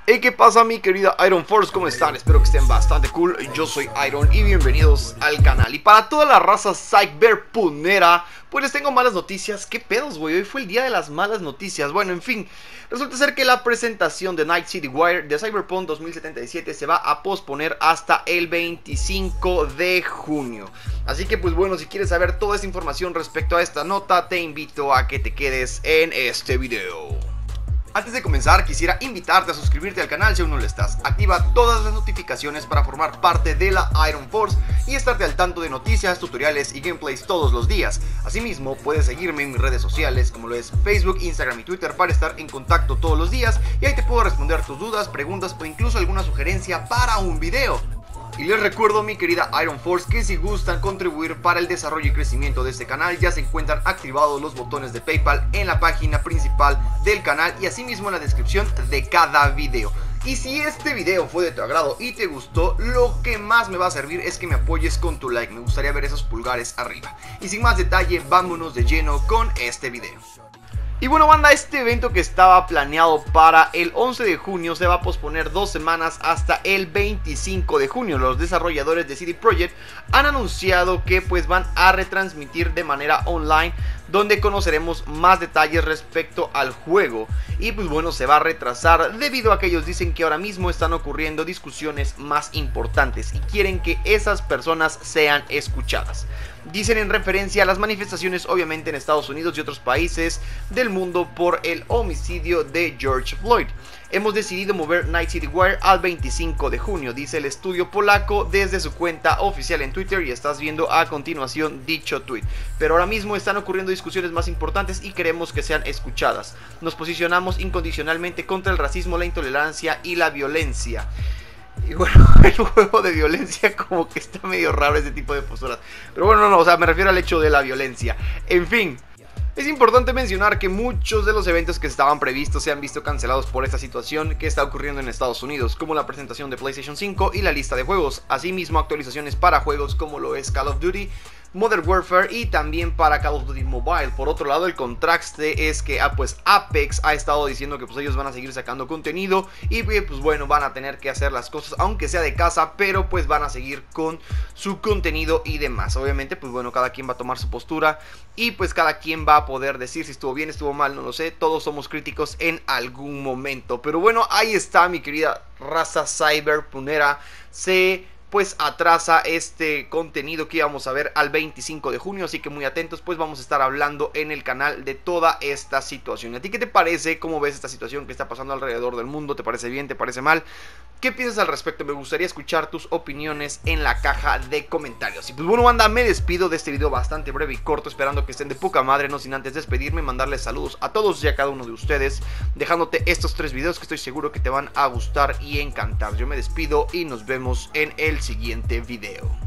Hey, ¿qué pasa mi querida Iron Force? ¿Cómo están? Espero que estén bastante cool. Yo soy Iron y bienvenidos al canal. Y para toda la raza cyberpunera, pues les tengo malas noticias. ¿Qué pedos, güey? Hoy fue el día de las malas noticias. Bueno, en fin, resulta ser que la presentación de Night City Wire de Cyberpunk 2077 se va a posponer hasta el 25 de junio. Así que pues bueno, si quieres saber toda esta información respecto a esta nota, te invito a que te quedes en este video. Antes de comenzar, quisiera invitarte a suscribirte al canal si aún no lo estás. Activa todas las notificaciones para formar parte de la Iron Force y estarte al tanto de noticias, tutoriales y gameplays todos los días. Asimismo, puedes seguirme en mis redes sociales como lo es Facebook, Instagram y Twitter para estar en contacto todos los días y ahí te puedo responder tus dudas, preguntas o incluso alguna sugerencia para un video. Y les recuerdo, mi querida Iron Force, que si gustan contribuir para el desarrollo y crecimiento de este canal, ya se encuentran activados los botones de PayPal en la página principal del canal y asimismo en la descripción de cada video. Y si este video fue de tu agrado y te gustó, lo que más me va a servir es que me apoyes con tu like. Me gustaría ver esos pulgares arriba. Y sin más detalle, vámonos de lleno con este video. Y bueno, banda, este evento que estaba planeado para el 11 de junio se va a posponer 2 semanas hasta el 25 de junio. Los desarrolladores de CD Projekt han anunciado que pues van a retransmitir de manera online, donde conoceremos más detalles respecto al juego. Y pues bueno, se va a retrasar debido a que ellos dicen que ahora mismo están ocurriendo discusiones más importantes y quieren que esas personas sean escuchadas. Dicen en referencia a las manifestaciones obviamente en Estados Unidos y otros países del mundo por el homicidio de George Floyd. Hemos decidido mover Night City Wire al 25 de junio, dice el estudio polaco desde su cuenta oficial en Twitter, y estás viendo a continuación dicho tweet. Pero ahora mismo están ocurriendo discusiones más importantes y queremos que sean escuchadas. Nos posicionamos incondicionalmente contra el racismo, la intolerancia y la violencia. Y bueno, el juego de violencia como que está medio raro ese tipo de posturas. Pero bueno, no, o sea, me refiero al hecho de la violencia. En fin, es importante mencionar que muchos de los eventos que estaban previstos se han visto cancelados por esta situación que está ocurriendo en Estados Unidos, como la presentación de PlayStation 5 y la lista de juegos. Asimismo, actualizaciones para juegos como lo es Call of Duty, Modern Warfare y también para Call of Duty Mobile. Por otro lado, el contraste es que pues Apex ha estado diciendo que pues ellos van a seguir sacando contenido y pues bueno, van a tener que hacer las cosas aunque sea de casa, pero pues van a seguir con su contenido y demás. Obviamente pues bueno, cada quien va a tomar su postura y pues cada quien va a poder decir si estuvo bien, estuvo mal, no lo sé. Todos somos críticos en algún momento, pero bueno, ahí está mi querida raza cyberpunera. Pues atrasa este contenido que íbamos a ver al 25 de junio, así que muy atentos, pues vamos a estar hablando en el canal de toda esta situación. ¿A ti qué te parece? ¿Cómo ves esta situación que está pasando alrededor del mundo? ¿Te parece bien? ¿Te parece mal? ¿Qué piensas al respecto? Me gustaría escuchar tus opiniones en la caja de comentarios. Y pues bueno, banda, me despido de este video bastante breve y corto, esperando que estén de poca madre, no sin antes despedirme y mandarles saludos a todos y a cada uno de ustedes, dejándote estos 3 videos que estoy seguro que te van a gustar y encantar. Yo me despido y nos vemos en el siguiente video.